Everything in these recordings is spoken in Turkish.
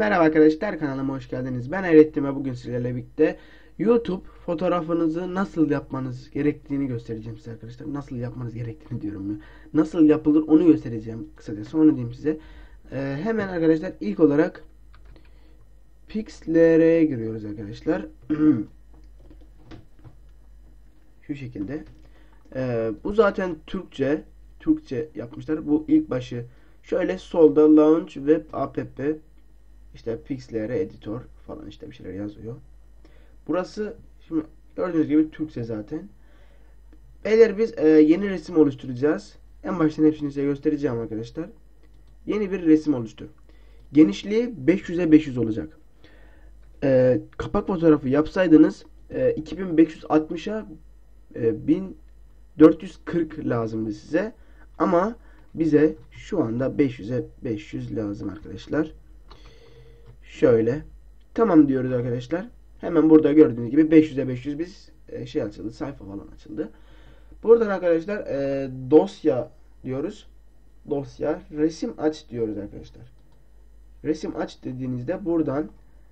Merhaba arkadaşlar, kanalıma hoş geldiniz. Ben Hayrettin ve bugün sizlerle birlikte YouTube fotoğrafınızı nasıl yapmanız gerektiğini göstereceğim size arkadaşlar. Nasıl yapmanız gerektiğini diyorum ya. Nasıl yapılır onu göstereceğim kısacası, onu diyeyim size. Hemen arkadaşlar ilk olarak Pixlr'ye giriyoruz arkadaşlar. Şu şekilde. Bu zaten Türkçe yapmışlar. Bu ilk başı şöyle solda Launch Web App, işte Pixlr Editor falan işte bir şeyler yazıyor. Burası şimdi gördüğünüz gibi Türkçe zaten. Eğer biz yeni resim oluşturacağız. En baştan hepsini size göstereceğim arkadaşlar. Yeni bir resim oluştur. Genişliği 500'e 500 olacak. Kapak fotoğrafı yapsaydınız 2560'a 1440 lazımdı size. Ama bize şu anda 500'e 500 lazım arkadaşlar. Şöyle. Tamam diyoruz arkadaşlar. Hemen burada gördüğünüz gibi 500'e 500 biz şey açıldı. Sayfa falan açıldı. Buradan arkadaşlar dosya diyoruz. Dosya. Resim aç diyoruz arkadaşlar. Resim aç dediğinizde buradan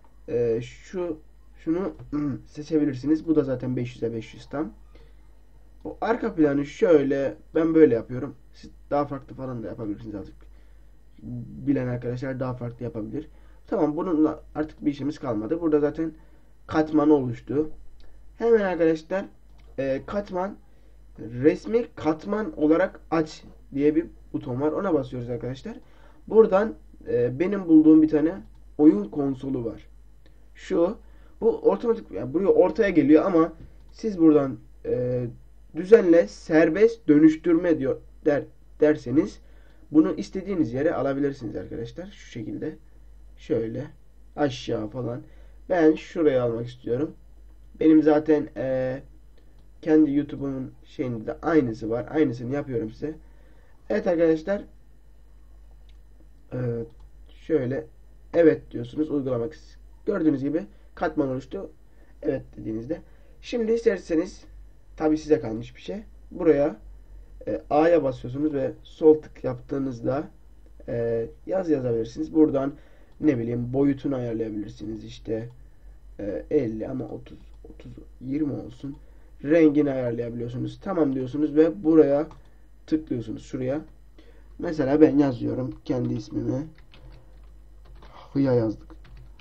şunu seçebilirsiniz. Bu da zaten 500'e 500 tam. Bu arka planı şöyle, ben böyle yapıyorum. Siz daha farklı falan da yapabilirsiniz artık. Bilen arkadaşlar daha farklı yapabilir. Tamam, bununla artık bir işimiz kalmadı. Burada zaten katman oluştu. Hemen arkadaşlar katman, resmi katman olarak aç diye bir buton var. Ona basıyoruz arkadaşlar. Buradan benim bulduğum bir tane oyun konsolu var. Bu otomatik, yani buraya ortaya geliyor ama siz buradan düzenle serbest dönüştürme derseniz bunu istediğiniz yere alabilirsiniz arkadaşlar. Şu şekilde. Şöyle aşağı falan. Ben şuraya almak istiyorum. Benim zaten kendi YouTube'umun şeyinde de aynısı var. Aynısını yapıyorum size. Evet arkadaşlar. E, Şöyle evet diyorsunuz. Uygulamak. Gördüğünüz gibi katman oluştu. Evet dediğinizde. Şimdi isterseniz, tabi size kalmış bir şey. Buraya A'ya basıyorsunuz ve sol tık yaptığınızda yaz yazabilirsiniz. Buradan ne bileyim boyutunu ayarlayabilirsiniz. İşte 50 ama 30 20 olsun. Rengini ayarlayabiliyorsunuz. Tamam diyorsunuz ve buraya tıklıyorsunuz, şuraya. Mesela ben yazıyorum kendi ismimi. Hıya yazdık.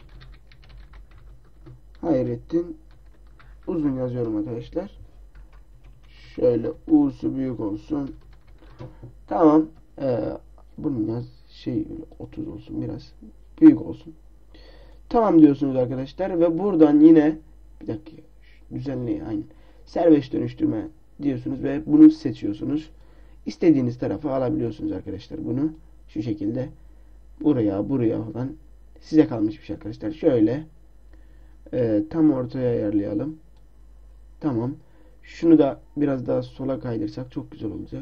Hayrettin uzun yazıyorum arkadaşlar. Şöyle U'su büyük olsun. Tamam. Bunun yaz 30 olsun, biraz büyük olsun. Tamam diyorsunuz arkadaşlar ve buradan yine bir dakika düzenli, aynı serbest dönüştürme diyorsunuz ve bunu seçiyorsunuz. İstediğiniz tarafa alabiliyorsunuz arkadaşlar bunu. Şu şekilde buraya falan size kalmış bir şey arkadaşlar. Şöyle tam ortaya ayarlayalım. Tamam. Şunu da biraz daha sola kaydırsak çok güzel olacak.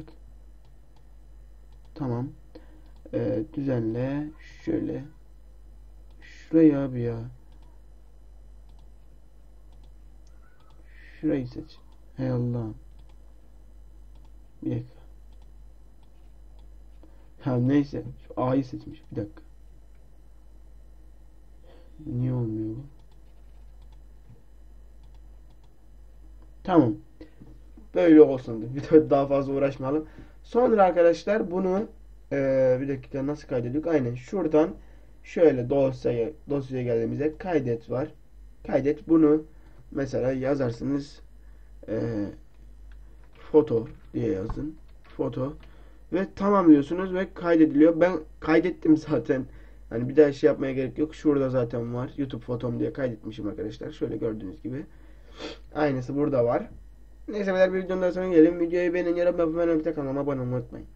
Tamam. Düzenle. Şöyle. Şurayı abi ya. Şurayı seç. Hey Allah. Bir dakika. Ha neyse. Şu A'yı seçmiş. Bir dakika. Niye olmuyor bu? Tamam. Böyle olsun. Bir daha fazla uğraşmayalım. Sonra arkadaşlar bunu bir dakika nasıl kaydediyoruz? Aynen şuradan şöyle dosyaya geldiğimizde kaydet var. Kaydet, bunu mesela yazarsınız foto diye yazın. Foto ve tamam diyorsunuz ve kaydediliyor. Ben kaydettim zaten. Hani bir daha şey yapmaya gerek yok. Şurada zaten var. YouTube fotom diye kaydetmişim arkadaşlar. Şöyle gördüğünüz gibi. Aynısı burada var. Neyse beyler, bir videonun daha sonra gelelim. Videoyu beğenin, yorum yapmayı unutmayın. Kanalıma abone olmayı unutmayın.